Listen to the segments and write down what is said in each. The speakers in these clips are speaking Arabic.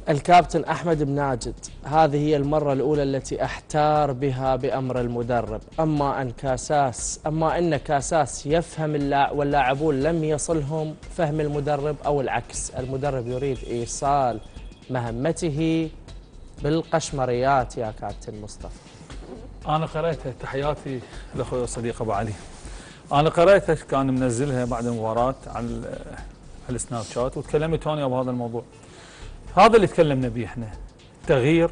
الكابتن أحمد بناجد، هذه هي المرة الأولى التي أحتار بها بأمر المدرب. أما أن كاساس يفهم واللاعبون لم يصلهم فهم المدرب، أو العكس، المدرب يريد إيصال مهمته بالقشمريات يا كابتن مصطفى. أنا قرأتها، تحياتي لأخوي الصديق أبو علي. أنا قرأتها، كان منزلها بعد المباراة على السناب شات، وتكلمت هوني بهذا الموضوع. هذا اللي تكلمنا به احنا، تغيير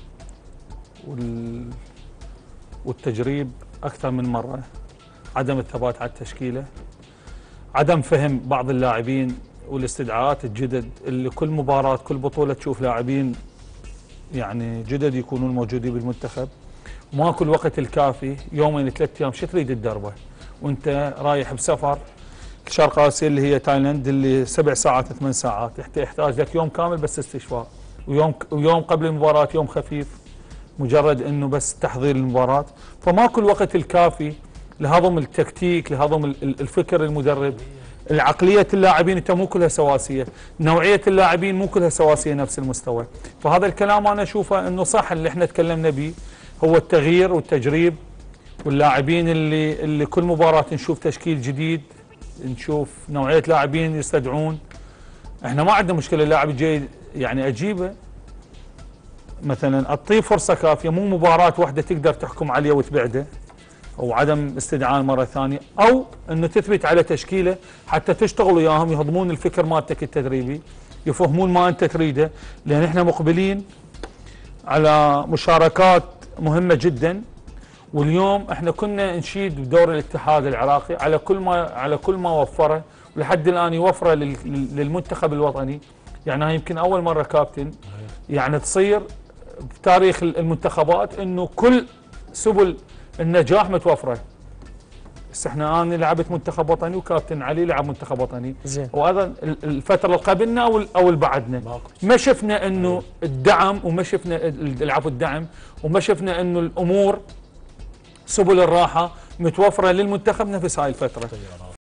والتجريب أكثر من مرة، عدم الثبات على التشكيلة، عدم فهم بعض اللاعبين والاستدعاءات الجدد اللي كل مباراة كل بطولة تشوف لاعبين يعني جدد يكونون موجودين بالمنتخب، وماكو الوقت الكافي، يومين 3 ايام شو تريد الدربة وانت رايح بسفر شرق اسيا اللي هي تايلاند اللي 7 ساعات 8 ساعات، يحتاج لك يوم كامل بس استشفاء، ويوم قبل المباراة يوم خفيف مجرد انه بس تحضير المباراة، فماكو الوقت الكافي لهضم التكتيك، لهضم الفكر المدرب، العقلية اللاعبين انت مو كلها سواسية، نوعية اللاعبين مو كلها سواسية نفس المستوى. فهذا الكلام انا اشوفه انه صح اللي احنا تكلمنا به، هو التغيير والتجريب، واللاعبين اللي كل مباراة نشوف تشكيل جديد، نشوف نوعية لاعبين يستدعون. احنا ما عندنا مشكلة اللاعب الجيد يعني اجيبه، مثلا اعطيه فرصة كافية، مو مباراة واحدة تقدر تحكم عليه وتبعده، او عدم استدعاء مرة ثانية، او انه تثبت على تشكيله حتى تشتغل وياهم يهضمون الفكر مالتك التدريبي، يفهمون ما انت تريده، لان احنا مقبلين على مشاركات مهمة جدا. واليوم احنا كنا نشيد بدور الاتحاد العراقي على كل ما وفره، ولحد الان يوفره للمنتخب الوطني. يعني هاي يمكن اول مره كابتن يعني تصير بتاريخ المنتخبات انه كل سبل النجاح متوفره. بس احنا انا لعبت منتخب وطني وكابتن علي لعب منتخب وطني، وهذا الفتره اللي قبلنا او اللي بعدنا ما شفنا انه الدعم، وما شفنا الدعم، وما شفنا انه الامور سبل الراحه متوفره للمنتخب نفس هاي الفتره.